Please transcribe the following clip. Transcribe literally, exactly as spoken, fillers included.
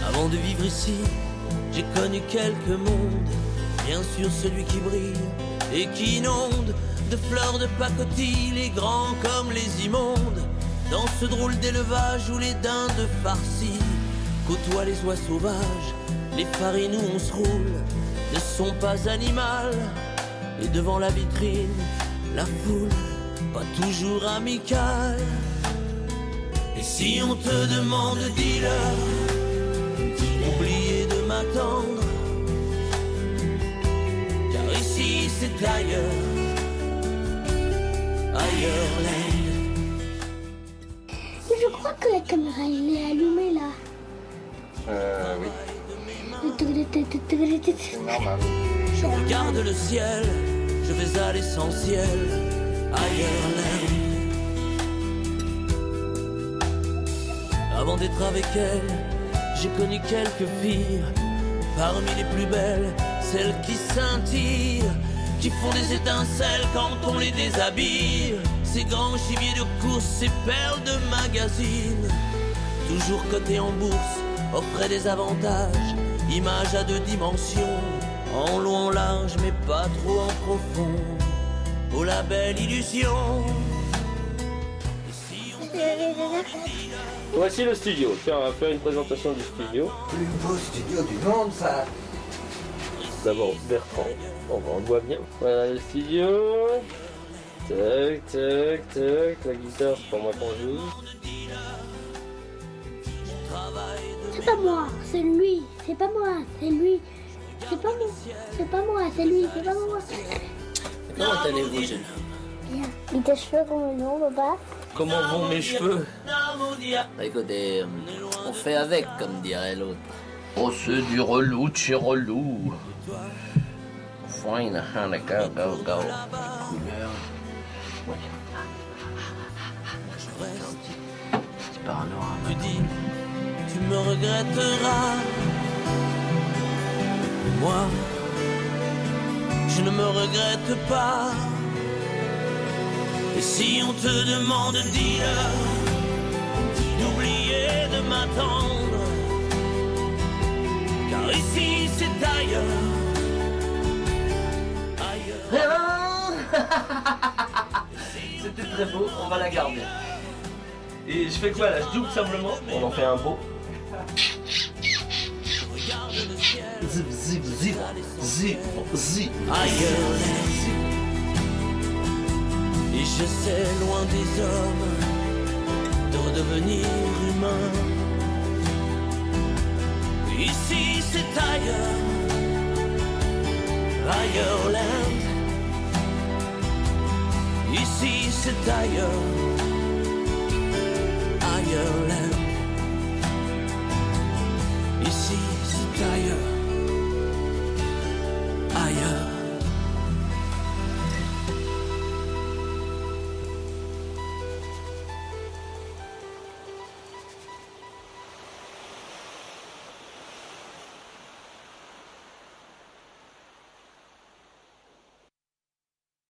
Avant de vivre ici, j'ai connu quelques mondes. Bien sûr celui qui brille et qui inonde de fleurs de pacotille les grands comme les immondes. Dans ce drôle d'élevage où les dindes farcies côtoient les oies sauvages, les farines où on se roule ne sont pas animales. Et devant la vitrine, la foule, pas toujours amicale. Et si on te demande, dis-leur, oubliez de m'attendre, car ici c'est ailleurs, ailleurs là. Je crois que la caméra elle est allumée là. Euh, oui. C'est normal. Je regarde le ciel, je vais à l'essentiel, ailleurs là. Avant d'être avec elle, j'ai connu quelques filles, parmi les plus belles, celles qui scintillent, qui font des étincelles quand on les déshabille. Ces grands gibiers de course, ces perles de magazine, toujours cotées en bourse, offraient des avantages, images à deux dimensions, en long, en large, mais pas trop en profond. Oh la belle illusion. Et si on... Voici le studio. Tiens, on va faire une présentation du studio. Le plus beau studio du monde, ça. D'abord Bertrand. Bon, on le voit bien. Voilà le studio. Tac, tac, tac. La guitare, c'est pour moi qu'on joue. C'est pas moi, c'est lui. C'est pas moi, c'est lui. C'est pas moi, c'est pas moi, c'est lui, c'est pas moi. Comment allez-vous, jeune homme? Bien. Et tes cheveux comment non, papa? Comment vont mes cheveux? Bah écoutez, on fait avec, comme dirait l'autre. Oh, c'est du relou de chez relou. Fine, d'accord, go, go. Couleur. Ouais. Petit panorama. Tu dis, tu me regretteras. Moi, je ne me regrette pas. Et si on te demande, dis-leur d'oublier de m'attendre, car ici c'est ailleurs, ailleurs. C'était très beau, on va la garder. Et je fais quoi là? Je double simplement. On en fait un beau. Zip, zip, zip, zip, zip. Ailleurs. Et je sais, loin des hommes, de redevenir humain. Ici c'est ailleurs, ailleurs land. Ici c'est ailleurs.